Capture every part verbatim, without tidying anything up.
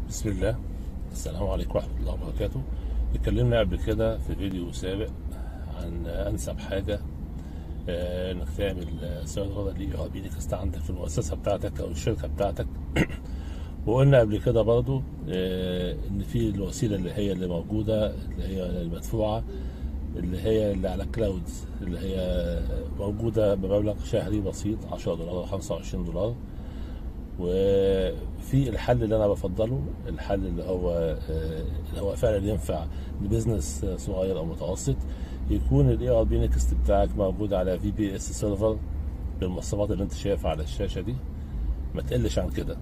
بسم الله. السلام عليكم ورحمة الله وبركاته. اتكلمنا قبل كده في فيديو سابق عن أنسب حاجة آه، إنك تعمل سيرفر لي ار بي نيكست عندك في المؤسسة بتاعتك أو الشركة بتاعتك. وقلنا قبل كده برضو آه، إن في الوسيلة اللي هي اللي موجودة اللي هي المدفوعة اللي هي اللي على كلاود اللي هي موجودة بمبلغ شهري بسيط عشرة دولار أو خمسة وعشرين دولار. وفي الحل اللي انا بفضله الحل اللي هو اللي هو فعلا ينفع لبزنس صغير او متوسط، يكون الاي ار بي نيكست بتاعك موجود على في بي اس سيرفر بالمواصفات اللي انت شايفها على الشاشه دي، ما تقلش عن كده.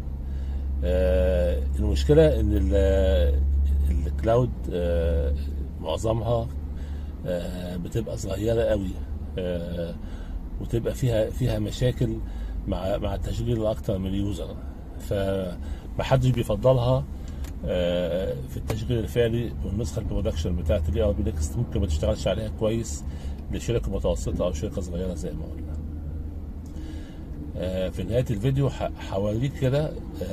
المشكله ان الكلاود معظمها بتبقى صغيره قوي، وتبقى فيها فيها مشاكل مع مع التشغيل لاكتر من يوزر، فمحدش بيفضلها في التشغيل الفعلي. والنسخه البرودكشن بتاعت الاي ار بي نيكست ممكن ما تشتغلش عليها كويس لشركه متوسطه او شركه صغيره زي ما قلنا. في نهايه الفيديو هوريك كده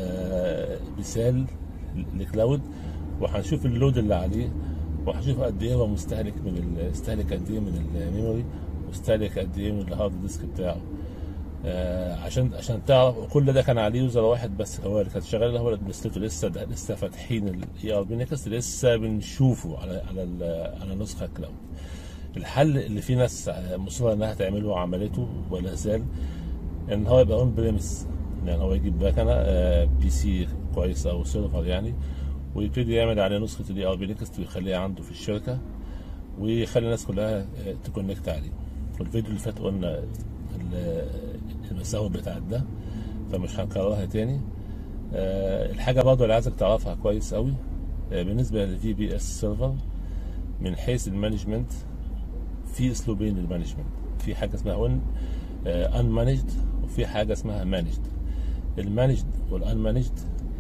مثال لكلاود، وهنشوف اللود اللي عليه، وهنشوف قد ايه هو مستهلك من استهلك قد ايه من الميموري، واستهلك قد ايه من الهارد ديسك بتاعه. آه عشان عشان تعرف. كل ده كان عليه يوزر واحد بس هو اللي كان شغال، هو الادمنستريتور. لسه ده لسه فاتحين الاي ار بي نيكست، لسه بنشوفه على على على نسخه كلاود. الحل اللي في ناس مصره انها تعمله وعملته ولا زال، ان هو يبقى اون بريمس، يعني هو يجيب مكنه آه بي سي كويس او سيرفر يعني، ويبتدي يعمل عليه نسخه الاي ار بي نيكست ويخليها عنده في الشركه، ويخلي الناس كلها تكونكت عليه. والفيديو اللي فات قلنا المساوئ بتاعت ده، فمش هنكررها تاني. أه الحاجه برضه اللي عايزك تعرفها كويس قوي أه بالنسبه للفي بي اس سيرفر من حيث المانجمنت، في اسلوبين للمانجمنت. في حاجه اسمها اون ان مانجد، وفي حاجه اسمها مانجد. المانجد والان مانجد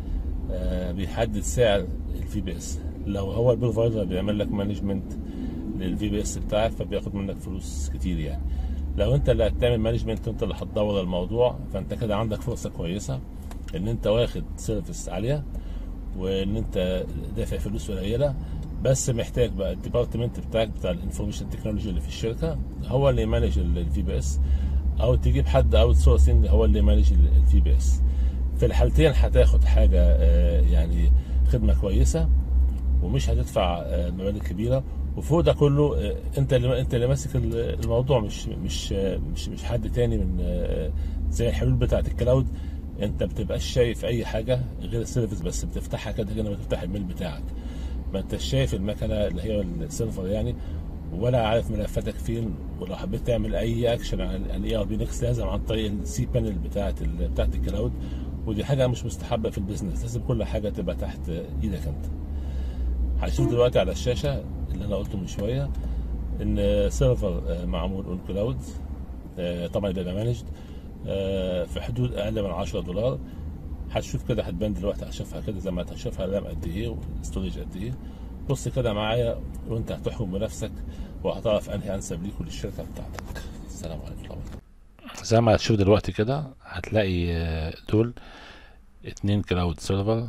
أه بيحدد سعر الفي بي اس. لو هو البروفايدر بيعمل لك مانجمنت للفي بي اس بتاعك فبياخد منك فلوس كتير يعني. لو انت اللي هتعمل مانجمنت وانت اللي هتدور الموضوع، فانت كده عندك فرصه كويسه ان انت واخد سيرفيس عاليه، وان انت دافع فلوس قليله، بس محتاج بقى الديبارتمنت بتاعك بتاع الانفورميشن تكنولوجي اللي في الشركه هو اللي يمانج الفي بي اس، او تجيب حد اوت سورسنج هو اللي يمانج الفي بي اس. في الحالتين هتاخد حاجه يعني خدمه كويسه، ومش هتدفع مبالغ كبيره. وفوق ده كله انت اللي انت اللي ماسك الموضوع، مش مش مش مش حد تاني من زي الحلول بتاعه الكلاود. انت بتبقاش شايف اي حاجه غير السيرفيس بس، بتفتحها كده هنا بتفتح الميل بتاعك، ما انتش شايف المكنه اللي هي السيرفر يعني، ولا عارف ملفاتك فين. ولو حبيت تعمل اي اكشن على الاي ار بي نيكست لازم عن طريق السي بانل بتاعه بتاعه الكلاود، ودي حاجه مش مستحبه في البيزنس. لازم كل حاجه تبقى تحت ايدك انت. هنشوف دلوقتي على الشاشه اللي انا قلته من شويه ان سيرفر معمول اون كلاود، طبعا بيبقى مانجد في حدود اقل من عشرة دولار. هتشوف كده، هتبان دلوقتي، هتشوفها كده زي ما هتشوفها الرام قد ايه والاستورج قد ايه. بص كده معايا وانت هتحكم بنفسك، وهتعرف انهي انسب ليك وللشركه بتاعتك. السلام عليكم. زي ما هتشوف دلوقتي كده هتلاقي دول اتنين كلاود سيرفر،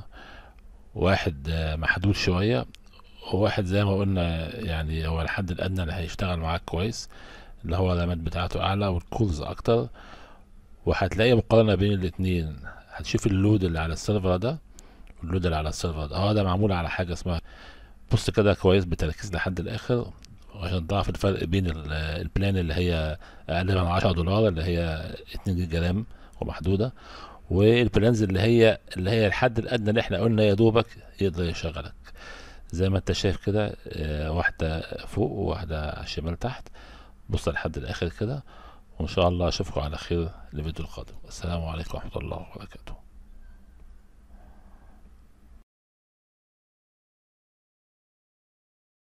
واحد محدود شويه، وواحد زي ما قلنا يعني هو الحد الادنى اللي هيشتغل معاك كويس، اللي هو الرامات بتاعته اعلى والكولز اكتر. وهتلاقي مقارنه بين الاتنين، هتشوف اللود اللي على السيرفر ده واللود اللي على السيرفر ده. اه ده معمول على حاجه اسمها، بص كده كويس بتركيز لحد الاخر عشان تعرف الفرق بين البلان اللي هي اقل من عشرة دولار اللي هي اتنين جيجا رام ومحدوده، والبلانز اللي هي اللي هي الحد الادنى اللي احنا قلنا يا دوبك يقدر يشغلك. زي ما انت شايف كده، واحدة فوق وواحدة على الشمال تحت. بص لحد الاخر كده، وان شاء الله اشوفكم على خير الفيديو القادم. السلام عليكم ورحمة الله وبركاته.